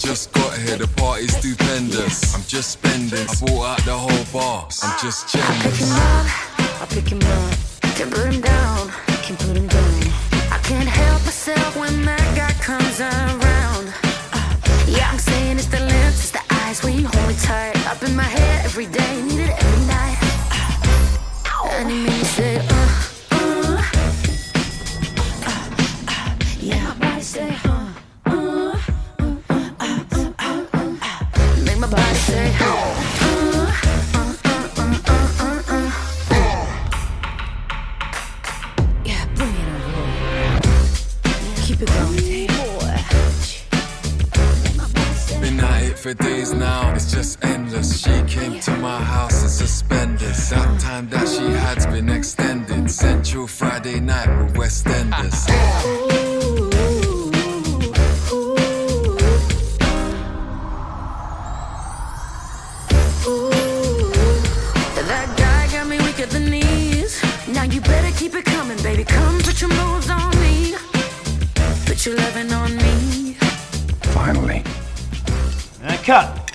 just got here, the party's stupendous. I'm just spending, I bought out the whole bar. I'm just generous. I pick him up, can put him down, can put him down. I can't help myself when that guy comes around. Yeah, I'm saying it's the lips, it's the eyes, when you hold me tight. Up in my head every day, need it every night. And he made me say, yeah, my body say, make my body say, yeah, bring it over. Keep it going, boy. Been at it for days now, it's just endless. She came to my house in suspenders. That time that she had's been extended. Central Friday night with West Enders. That guy got me weak at the knees. Now you better keep it coming, baby. Come put your moves on me. Put your loving on me. Finally. Cut.